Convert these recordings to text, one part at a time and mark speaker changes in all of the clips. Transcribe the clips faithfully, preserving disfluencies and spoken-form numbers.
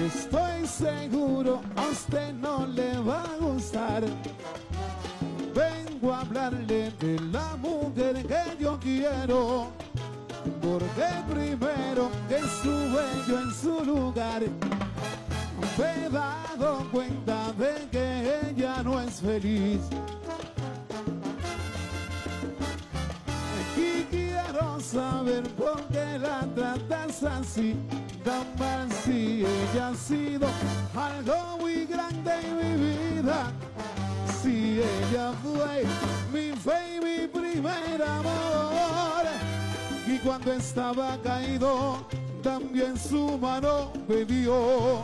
Speaker 1: Estoy seguro a usted no le va a gustar. Vengo a hablarle de la mujer que yo quiero, porque primero que estuve yo en su lugar me he dado cuenta de que ella no es feliz. Y quiero saber por qué la tratas así, tan mal, si ella ha sido algo muy grande en mi vida. Si ella fue mi fe y mi primer amor, y cuando estaba caído también su mano me dio.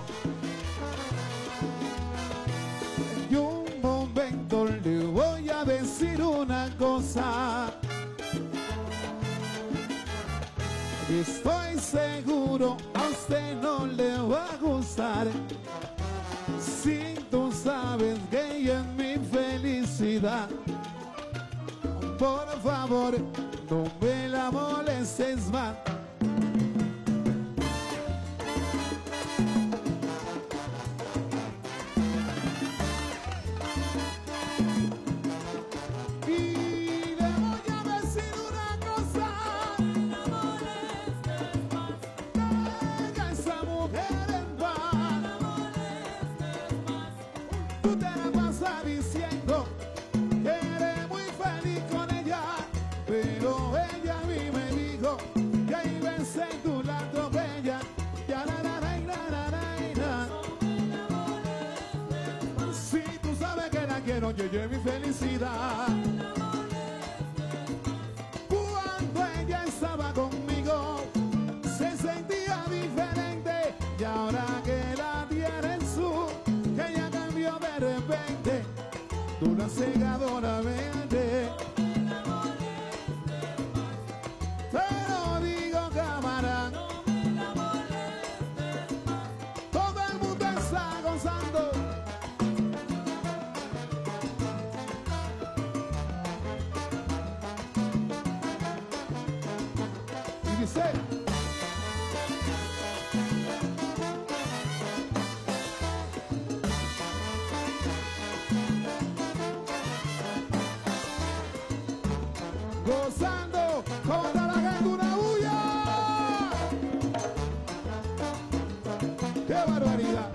Speaker 1: Y un momento le voy a decir una cosa. Estoy seguro a usted no le va a gustar. Si tú sabes que ella es mi felicidad, por favor, no me la molestes más. Y le voy a decir una cosa. No molestes más. Deja esa mujer en paz. No molestes más. Tú te la pasas diciendo que eres muy feliz con ella, pero ella a mí me dijo que hay veces tú la atropellas. Ya la la la la la la. Si tú sabes que la quiero, yo yo mi felicidad. Cuando ella estaba conmigo se sentía diferente, y ahora que la tiene su, que ella cambió de repente, tú la cegadora mente. Te lo digo, cámara, todo el mundo está gozando. Y dice: gozando con la gente, una bulla. ¡Qué barbaridad!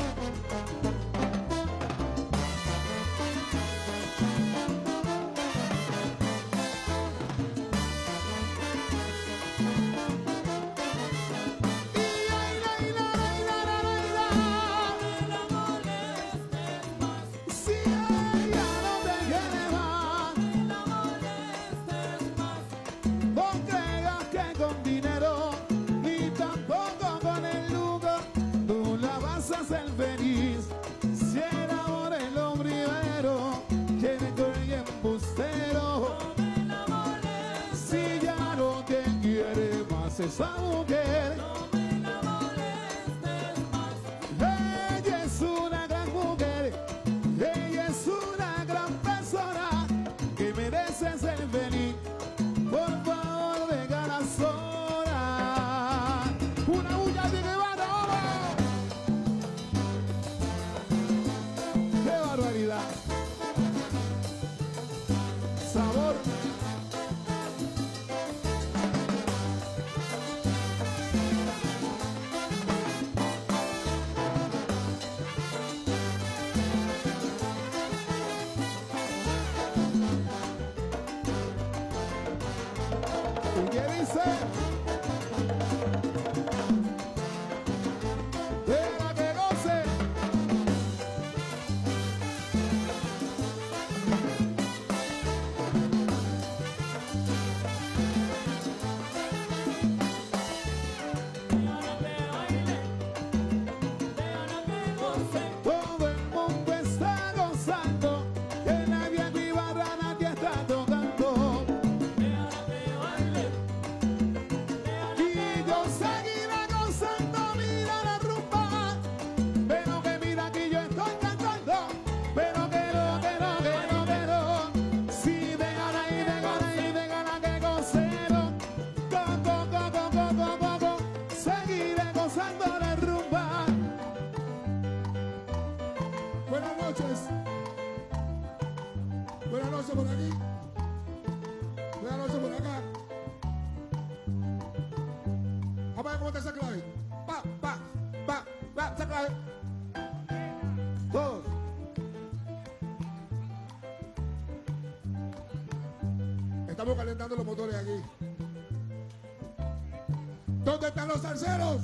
Speaker 1: Si ella no te quiere más, no creas que con dinero ni tampoco con el lujo tú la vas a hacer feliz. Si el amor es lo primero, tiene que ir embustero. Si ya no te quiere más esa mujer, ella es una gran mujer, ella es una gran persona que merece ser feliz. Por favor, venga la sola. Una bulla de que va, no. ¡Qué barbaridad! Sabor. Buenas noches por aquí. Buenas noches por acá. Vamos a ver cómo está esa clave. Va, va, va, va, esa clave. Todos. Estamos calentando los motores aquí. ¿Dónde están los salseros?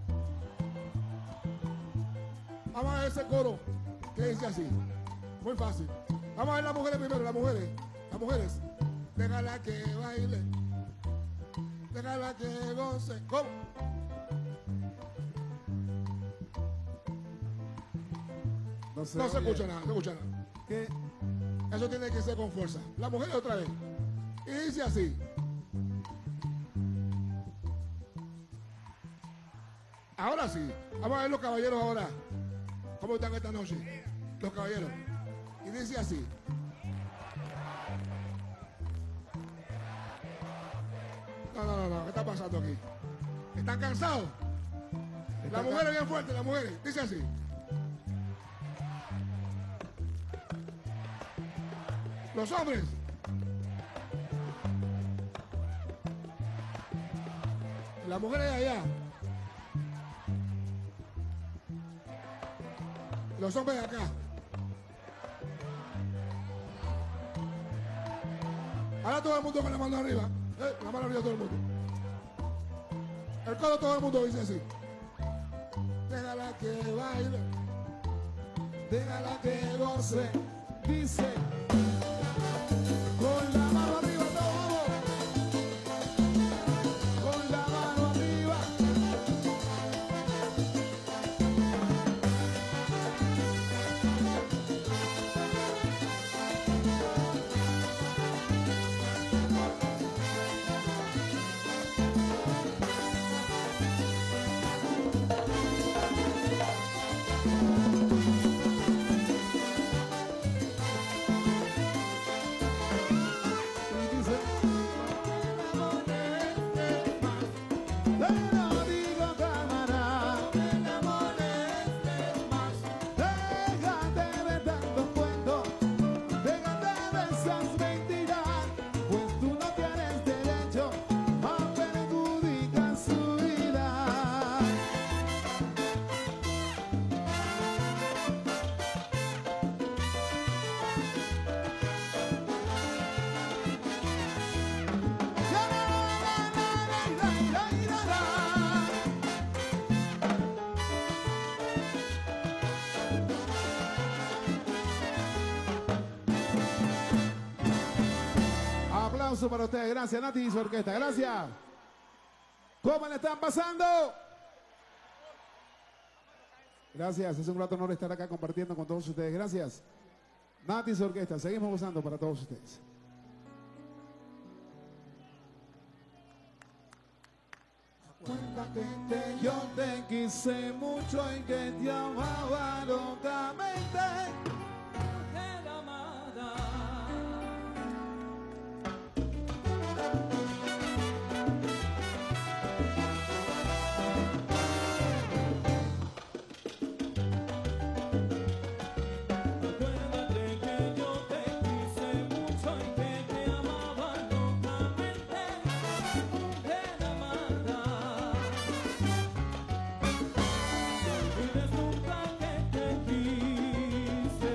Speaker 1: Vamos a ver ese coro que dice así. Muy fácil. Vamos a ver las mujeres primero, las mujeres. Las mujeres. Déjala que baile. Déjala que goce. ¿Cómo?
Speaker 2: No se,
Speaker 1: No se escucha nada, no se escucha nada.
Speaker 2: ¿Qué?
Speaker 1: Eso tiene que ser con fuerza. Las mujeres otra vez. Y dice así. Ahora sí. Vamos a ver los caballeros ahora. ¿Cómo están esta noche? Los caballeros. Y dice así. No, no, no, no. ¿Qué está pasando aquí? ¿Están cansados? Las mujeres bien fuertes, las mujeres. Dice así. Los hombres. Las mujeres de allá. Los hombres de acá. Ahora todo el mundo con la mano arriba. Eh, la mano arriba todo el mundo. El codo todo el mundo dice así. Déjala que baile. Déjala que goce.
Speaker 2: Dice.
Speaker 1: Con la mano arriba todos vamos. Con la mano arriba.
Speaker 2: Aplauso para ustedes. Gracias, Nati y su orquesta. Gracias. ¿Cómo le están pasando? Gracias. Es un grato honor estar acá compartiendo con todos ustedes. Gracias. Nati y su orquesta. Seguimos gozando para todos ustedes.
Speaker 1: Acuérdate que yo te quise mucho y que te amaba locamente. Mujer amada. Acuérdate que yo te quise mucho y que te amaba locamente. Mujer amada. No olvides nunca que te quise.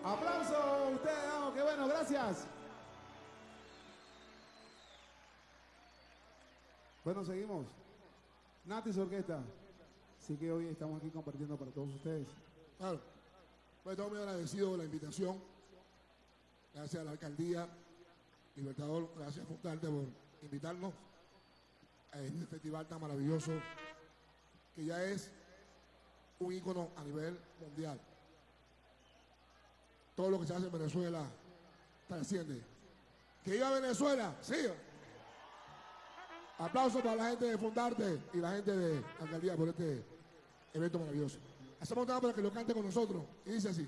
Speaker 2: Aplauso a ustedes, vamos, qué bueno, gracias. Bueno, seguimos. Natis Orquesta. Así que hoy estamos aquí compartiendo para todos ustedes.
Speaker 3: Claro. Pues estamos muy agradecidos de la invitación. Gracias a la alcaldía Libertador, gracias Fontarte por invitarnos a este festival tan maravilloso que ya es un ícono a nivel mundial. Todo lo que se hace en Venezuela trasciende. ¿Que viva Venezuela? Sí. Aplausos para la gente de Fundarte y la gente de la alcaldía por este evento maravilloso. Hacemos un tema para que lo cante con nosotros y dice así.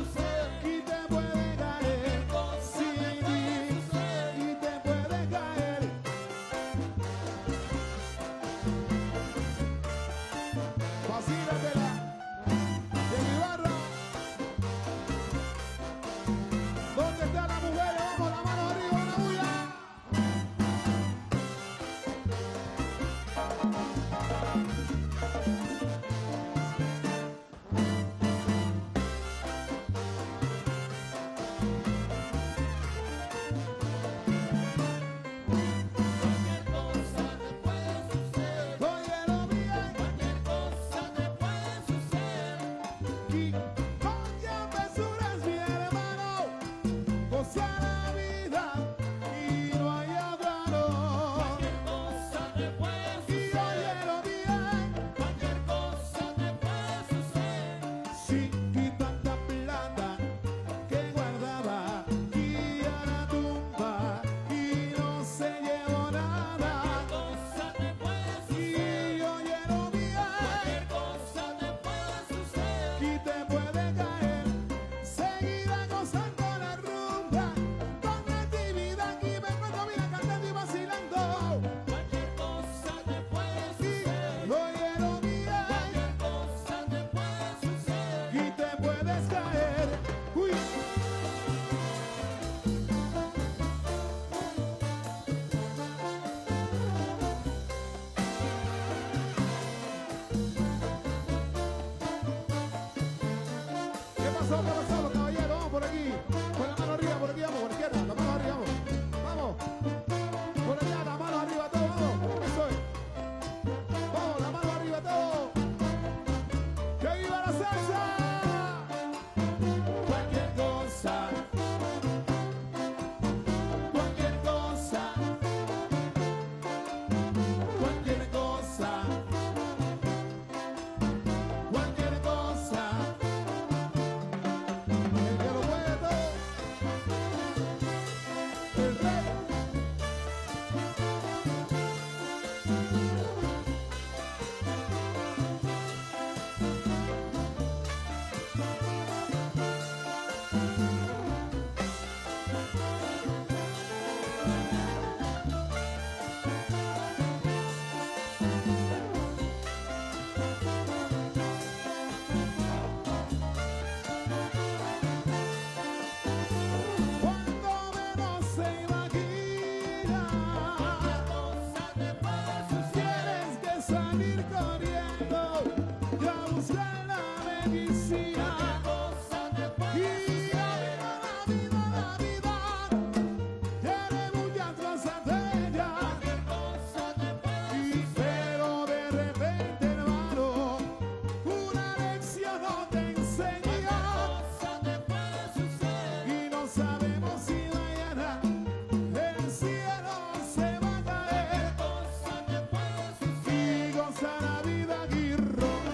Speaker 1: Caer.
Speaker 2: aplauso, un aplauso, los caballeros, vamos por aquí. Con la mano arriba, por aquí, vamos, por la izquierda, la mano arriba, vamos. Vamos. Por allá, la mano arriba, todo, vamos. Eso es. Vamos, la mano arriba, todo. ¡Que viva la salsa! Cualquier cosa. Cualquier cosa. Cualquier cosa. Cualquier cosa. El que lo puede todo. El rey. Cuando menos se imagina, tienes que salir corriendo y a buscar la medicina. Y la vida, la vida, la vida tiene muchas cosas bellas. Y pero de repente, hermano, una lección no te enseña. Y no sabemos si mañana el cielo se va a caer. Y goza la vida aquí, ron,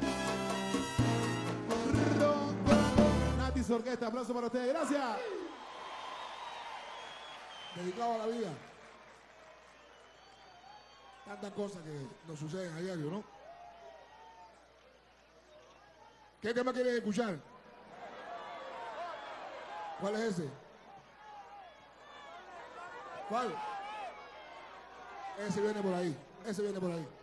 Speaker 2: ron, ron. Natis Orquesta, aplauso para ustedes, gracias.
Speaker 3: Dedicado a la vida. Tantas cosas que nos suceden a diario, ¿no? ¿Qué tema quieren escuchar? ¿Cuál es ese? ¿Cuál? Ese viene por ahí. Ese viene por ahí.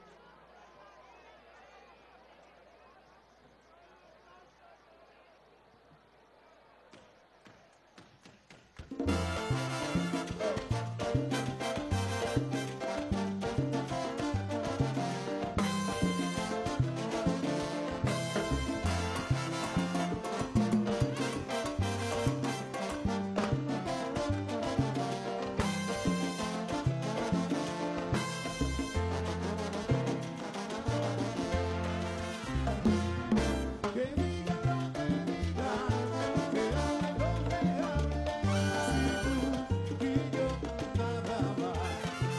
Speaker 2: Que diga lo que diga, que hable lo que hable, si tú y yo nada más.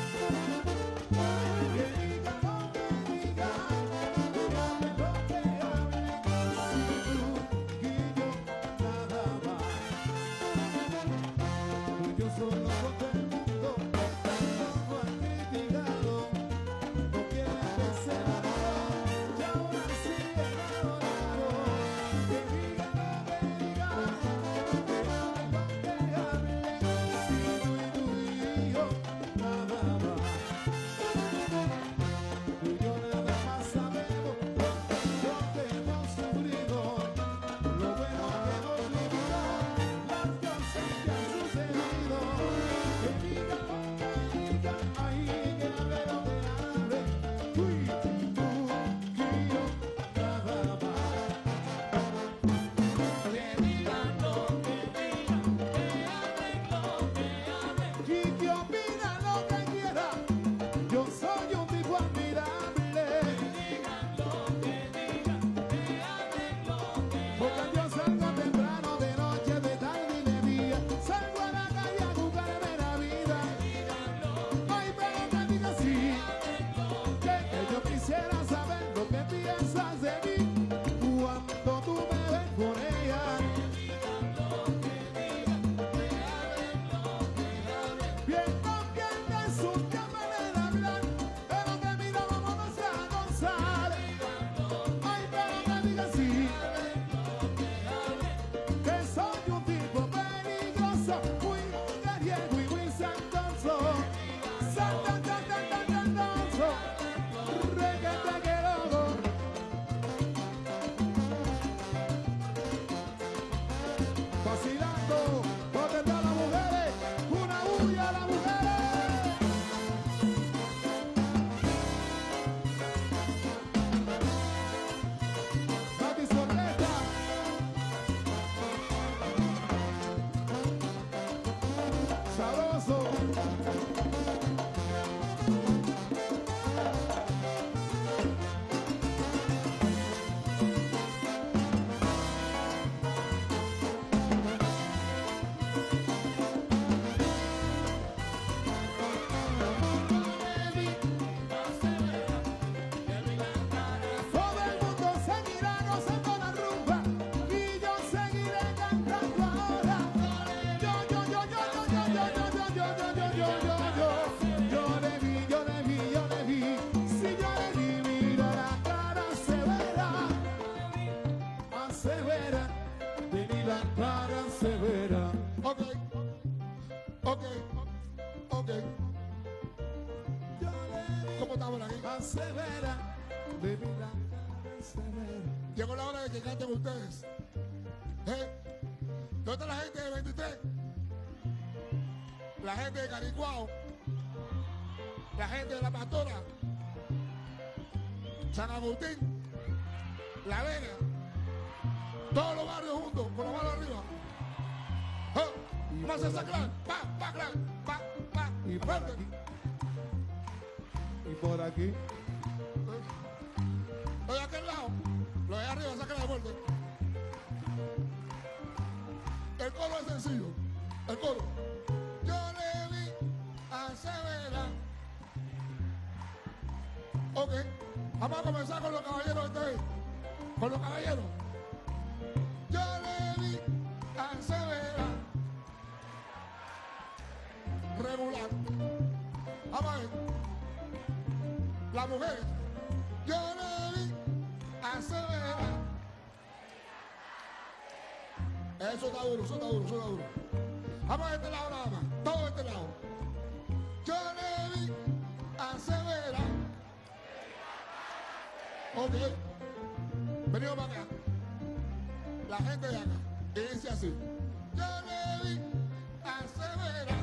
Speaker 2: Que diga lo que diga, que hable lo que hable, si tú y yo nada más. Yo solo contento, tanto no han criticado, no quieren que sea nada, y ahora sí enamorado. Que diga lo que diga, que hable lo que hable, si tú y yo nada más. Tú y yo nada más sabemos lo que hemos sufrido, lo bueno que hemos vivido, las cosas que han sucedido. Que diga lo que diga, ay, que hable lo que hable, uy, tú y yo nada más. Que digan lo que digan, que hablen lo que hablen, y que opinan lo que quieran. Yo soy un tipo admirable. Porque yo salgo temprano, de noche, de tarde y de día. Salgo a la calle a buscarme la vida. Ay, pero que diga sí. Que, que yo quisiera saber lo que piensas de mí cuando tú me ves con ella. Bien contenta es una manera de hablar, pero que mira, vámonos a gozar. Ay, pero que diga sí. Que soy un tipo peligroso, muy mujeriego y muy santoso. Santa, santa, santa, santoso. Requete que loco. Vacilando, ¿dónde están las mujeres? Una bulla a las mujeres. Natis Orquesta.
Speaker 3: ¿Cómo está por aquí?
Speaker 2: Persevera, de vida, persevera.
Speaker 3: Llegó la hora de que canten ustedes. ¿Eh? ¿Dónde está la gente de veintitrés? La gente de Caricuao. La gente de La Pastora. San Agustín. La Vega. Todos los barrios juntos, con la mano arriba. ¿Eh? Vamos a hacer esa clan. Pa, pa, clan. Pa, pa.
Speaker 2: Y por
Speaker 3: Fuerte.
Speaker 2: aquí. Y por aquí.
Speaker 3: Lo de aquel lado, lo de arriba, saca la vuelta. El coro es sencillo. El coro. Yo le vi a Severa. Ok. Vamos a comenzar con los caballeros esta vez. Con los caballeros. Yo le vi a Severa. Regular. Vamos a ver. Las mujeres. Yo le vi a Severa. Eso está duro, eso está duro, eso está duro. Vamos a este lado nada más. Todo este lado. Yo le vi a Severa. Ok. Venimos para acá. La gente de acá. Y dice así. Yo le vi a Severa.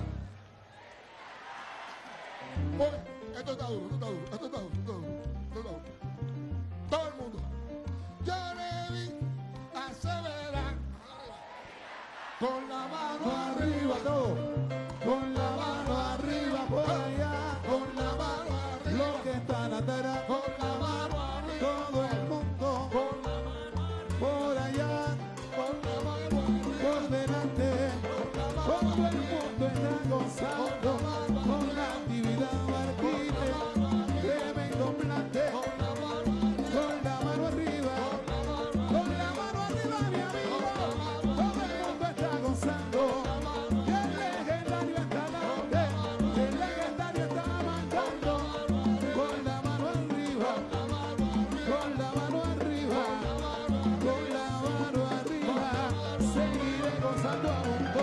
Speaker 3: Ok. Esto está duro, esto está duro, esto está duro, esto está duro, esto está duro. Todo el mundo. Yo le vi a Severa. Con la mano arriba,
Speaker 2: todo. Con la mano arriba por allá.
Speaker 3: con la mano arriba,
Speaker 2: Los que están atrás.
Speaker 3: con la mano arriba,
Speaker 2: Todo el mundo.
Speaker 3: con la mano arriba,
Speaker 2: Por allá.
Speaker 3: con la mano arriba,
Speaker 2: Por delante.
Speaker 3: con la
Speaker 2: Todo el mundo está gozando. Con la actividad marquita. Tremendo plante.
Speaker 3: con la mano arriba,
Speaker 2: Con la mano arriba. Con la mano arriba, mi amigo. Todo el mundo está gozando. Y el legendario está adelante. El legendario está mandando. Con la mano arriba. Con la mano arriba. Con la mano arriba. Seguiré gozando a mundo.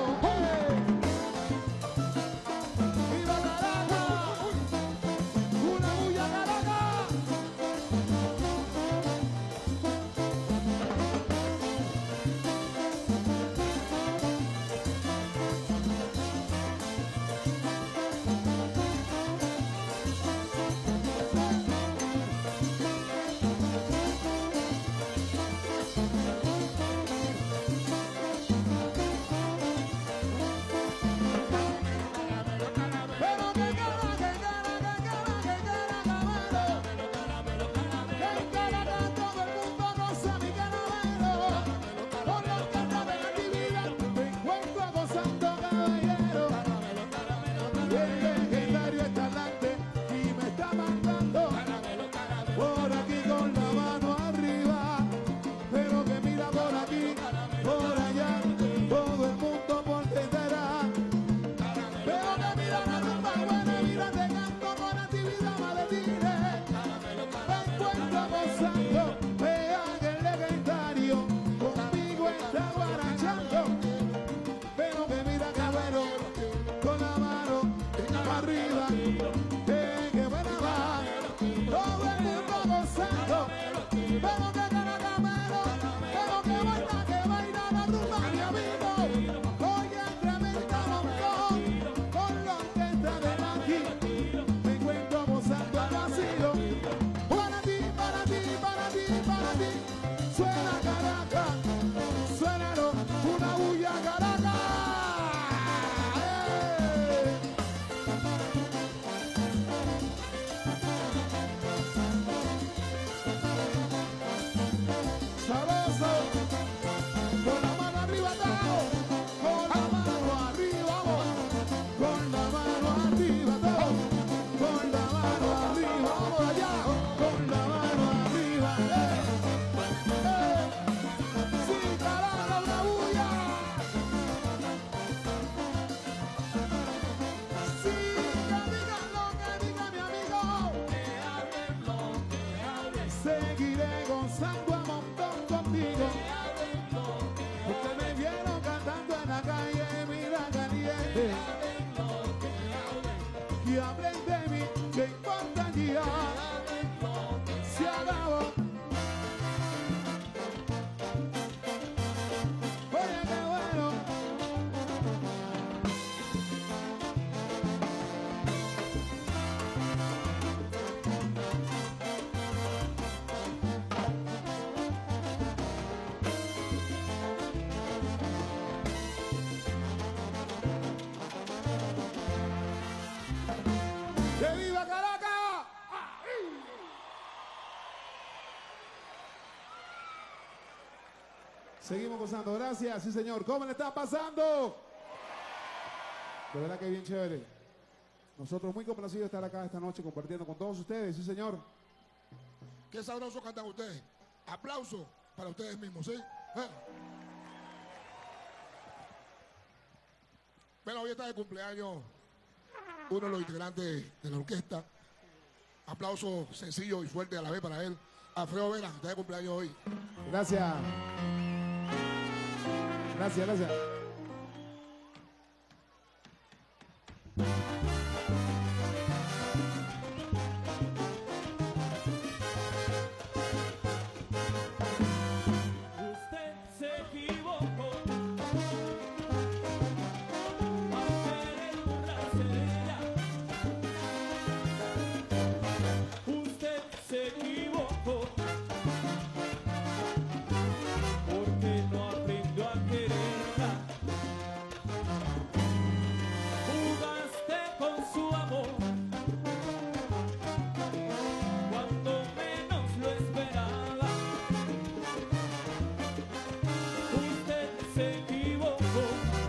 Speaker 2: ¡Viva Caracas! ¡Una bulla Caracas! Pero que cara, que cara, que cara, que cara, caramelo. Que en Caracas todo el mundo goza mi caramelo. Por los que andan en actividad, me encuentro gozando caballero. El legendario está adelante y me está mandando. Por aquí con la mano arriba. Pero que mira por aquí, por allá, todo el mundo por detrás. Pero que mira la rumba buena, mira te canto con actividad maletines. Me encuentro gozando, vean el legendario, conmigo está guarachando. Pero que mira cabrero, con la mano arriba, que, que buena va, todo el mundo gozando. Pero que gana camero, pero que baila, que baila la rumba, mi amigo. Oye, tremenda montón, con los que están de aquí, me encuentro gozando al vacío. Para ti, para ti, para ti, para ti, suena Caracas, suénalo, una bulla Caracas. ¡Eh! Sabroso, con la mano arriba, Tao, con la mano arriba, vamos, con la mano arriba, Tao, con la mano arriba, vamos allá, con la mano arriba, eh, eh, sí, Caracas, una bulla, sí, que digan lo que diga mi amigo, seguiré gozando a montón contigo. Ustedes me vieron cantando en la calle, mira caliente. Que hablen de mí, que importa ya. ¡Que viva Caracas! ¡Ay! Seguimos gozando, gracias, sí señor. ¿Cómo le está pasando? De verdad que bien chévere. Nosotros muy complacidos de estar acá esta noche compartiendo con todos ustedes, sí señor.
Speaker 3: Qué sabroso cantan ustedes. Aplauso para ustedes mismos, ¿sí? ¿Eh? Bueno, hoy está de cumpleaños uno de los integrantes de la orquesta. Aplauso sencillo y fuerte a la vez para él. Alfredo Vera, está de cumpleaños hoy.
Speaker 2: Gracias. Gracias, gracias.
Speaker 4: Usted se equivocó al querer burlarse de ella. Usted se equivocó porque no aprendió a quererla. Jugaste con su amor cuando menos lo esperaba. Usted se equivocó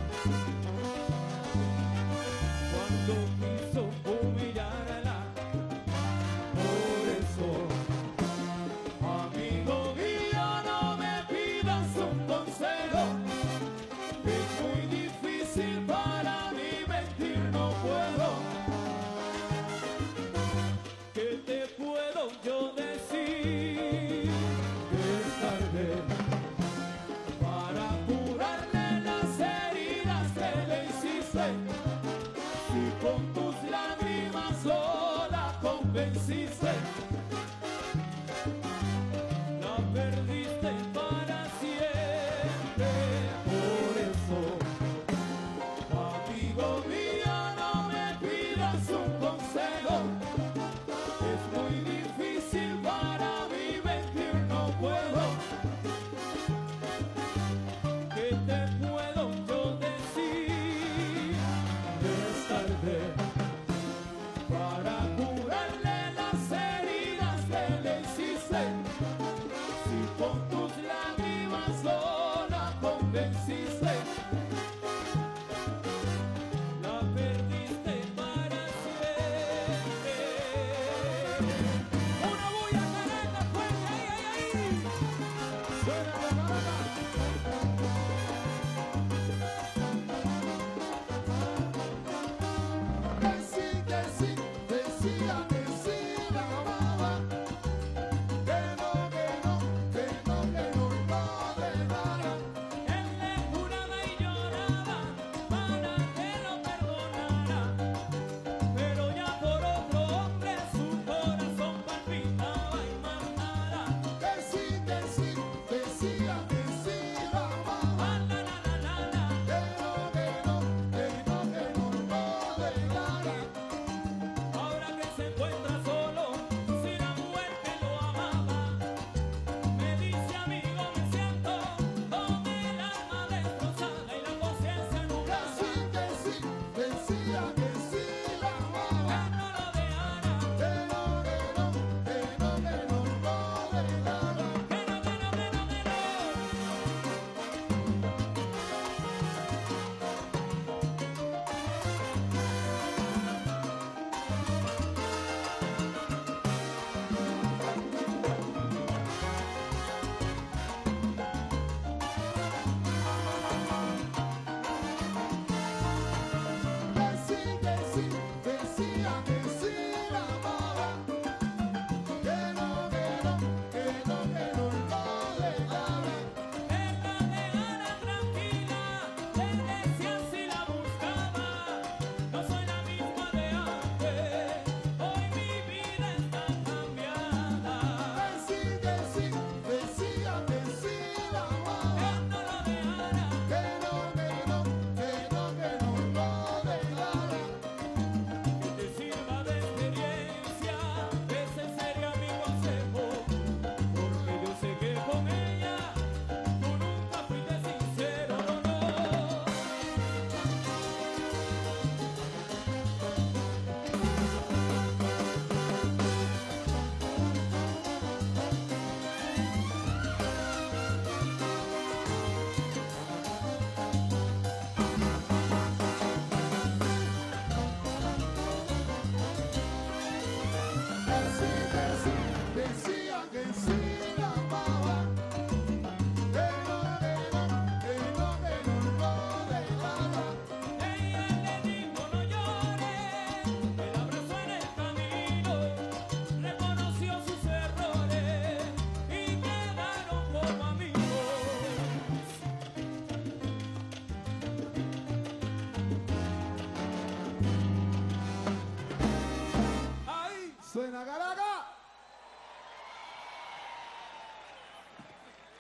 Speaker 4: cuando quiso humillarla. Por eso, amigo mío, no me pidas un consejo. Es muy difícil para mí mentir, no puedo. ¿Qué te puedo yo decir? Es tarde para curarle las heridas que le hiciste. Si con tus lágrimas sola convenciste, la perdiste para siempre. Por eso, amigo mío, no me pidas un consejo. Es muy difícil para mí mentir, no puedo. ¿Qué te puedo yo decir? Es tarde para curarle las heridas que le hiciste. Si con tus lágrimas sola convenciste, la perdiste para siempre. Una bulla Caracas, fuerte, ay, ay, ay.
Speaker 2: Suena la Caracas.
Speaker 3: Que sí, que sí, decía que sí la amaba. Que no, que no, que no, que no lo dejara.
Speaker 4: Él le juraba y lloraba para que lo perdonara, pero ya por otro hombre su corazón palpitaba y más nada.
Speaker 3: Que sí, que sí, decía que sí la amaba.
Speaker 4: Ah, la, la, la, la, la.
Speaker 3: Que no, que no, que no, que no lo dejara.
Speaker 4: Ahora que se encuentra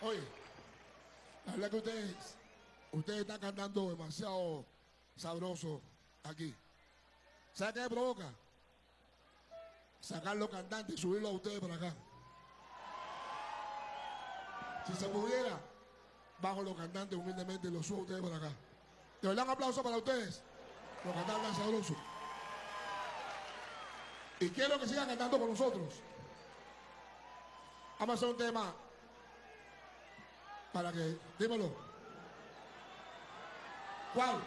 Speaker 3: Oye, la verdad que ustedes, ustedes están cantando demasiado sabroso aquí. ¿Sabe qué me provoca? Sacar los cantantes y subirlos a ustedes para acá. Si se pudiera, bajo los cantantes humildemente y los subo a ustedes para acá. De verdad, un aplauso para ustedes. Los cantantes sabrosos. Y quiero que sigan cantando con nosotros. Vamos a hacer un tema para que, dímelo. ¿Cuál?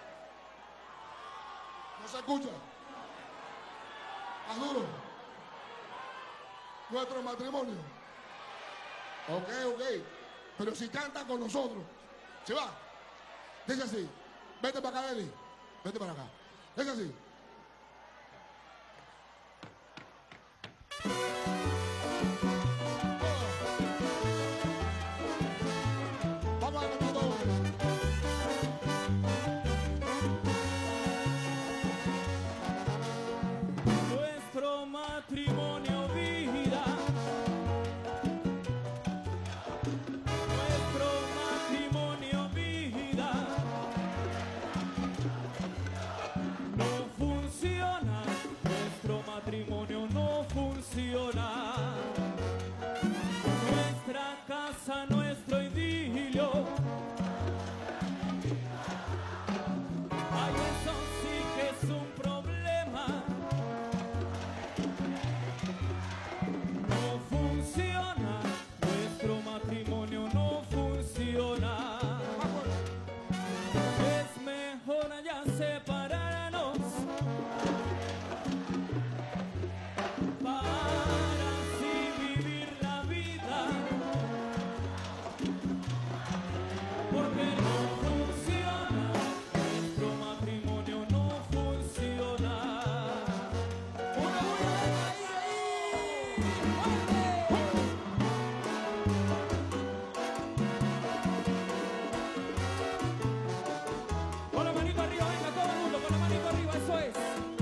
Speaker 3: ¿No se escucha? ¿Más duro? Nuestro matrimonio. Ok, ok. Pero si cantan con nosotros, ¿se va? Dice así. Vete para acá, Eli. Vete para acá. Dice así. Vamos a cantar todos.
Speaker 4: Nuestro matrimonio, vida. Nuestro matrimonio, vida. No funciona. Nuestro matrimonio no funciona. Nuestra casa, nuestro idilio. Ay, eso sí que es un problema. No funciona, nuestro matrimonio no funciona. Es mejor ya separarnos para así vivir la vida. Porque no funciona, nuestro matrimonio no funciona. Una, una, ahí, ahí, fuerte. Con la manito arriba, venga todo el mundo, con la manito arriba, eso es.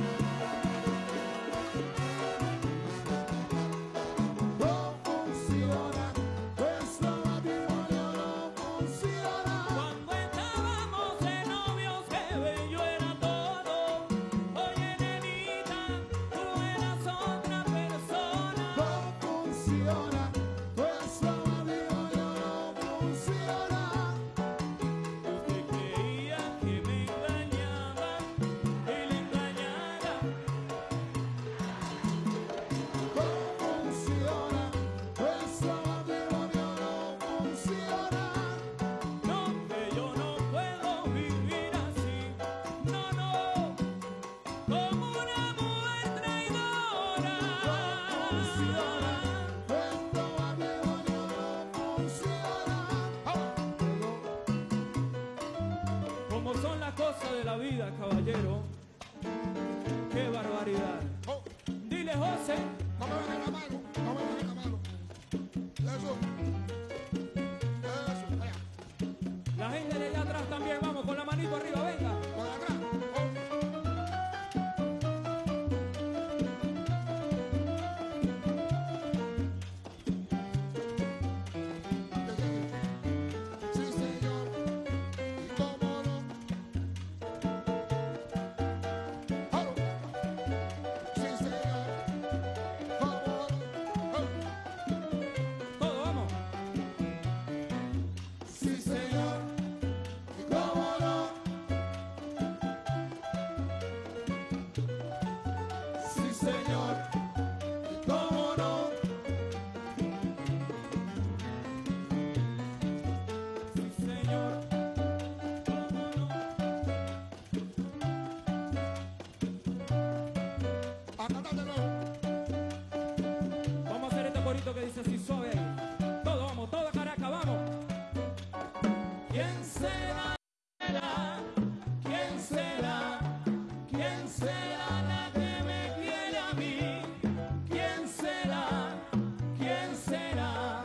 Speaker 2: No funciona, nuestro matrimonio no funciona.
Speaker 4: Cuando estábamos de novios, qué bello era todo. Oye, nenita, tú eras otra persona.
Speaker 2: No funciona, nuestro matrimonio no funciona.
Speaker 4: Usted creía que me engañaba y le engañara.
Speaker 2: No funciona, nuestro matrimonio no funciona.
Speaker 4: No, que yo no puedo vivir así. No, no, como una mujer traidora.
Speaker 2: Funciona, nuestro matrimonio no funciona.
Speaker 4: Como son las cosas de la vida, caballero. Qué barbaridad.
Speaker 3: Oh,
Speaker 4: Dile, José.
Speaker 3: no me bajen la mano. No me bajen la mano. Eso. Eso. Allá.
Speaker 4: La gente de allá atrás también, vamos, con la manito arriba, venga.
Speaker 3: Para atrás. Oh. Sí, señor. ¿Y cómo no? Oh. Sí, señor. ¿Cómo no? Oh.
Speaker 4: Todo, vamos.
Speaker 2: Sí, señor. ¿Y cómo no? Sí, señor. ¿Y cómo no?
Speaker 4: Sí, señor. ¿Cómo no?
Speaker 3: A cantar de nuevo.
Speaker 4: Vamos a hacer este corito que dice así suave ahí. Todo, vamos, toda Caracas, vamos. ¿Quién será? ¿Quién será? ¿Quién será la que me quiere a mí? ¿Quién será? ¿Quién será?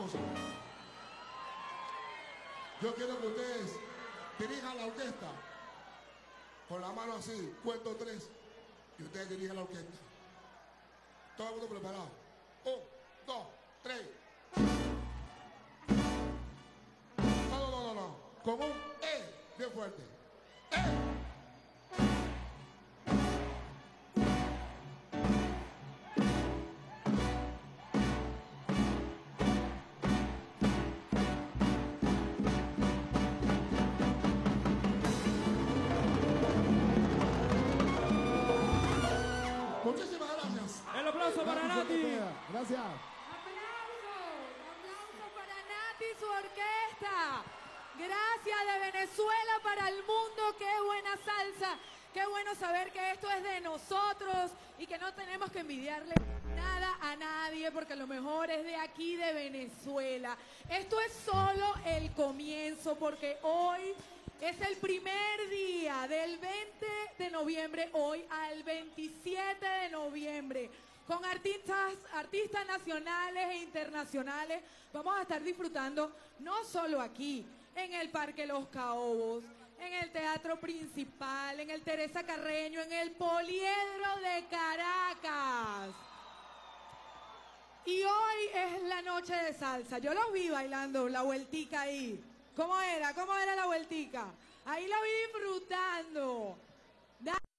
Speaker 3: música. Yo quiero que ustedes dirijan la orquesta con la mano así, cuento tres, y ustedes dirijan la orquesta. Todo el mundo preparado. Un, dos, tres. No, no, no, no, no. Con un E, bien fuerte. E. Muchísimas gracias.
Speaker 4: El aplauso para Nati.
Speaker 2: Gracias.
Speaker 5: ¡Aplauso! ¡Aplauso para Nati y su orquesta! Gracias de Venezuela para el mundo. ¡Qué buena salsa! Qué bueno saber que esto es de nosotros y que no tenemos que envidiarle nada a nadie porque lo mejor es de aquí, de Venezuela. Esto es solo el comienzo porque hoy es el primer día del veinte de noviembre, hoy al veintisiete de noviembre. Con artistas, artistas nacionales e internacionales vamos a estar disfrutando no solo aquí, en el Parque Los Caobos, en el Teatro Principal, en el Teresa Carreño, en el Poliedro de Caracas. Y hoy es la noche de salsa. Yo los vi bailando la vueltica ahí. ¿Cómo era? ¿Cómo era la vueltica? Ahí la vi disfrutando. Da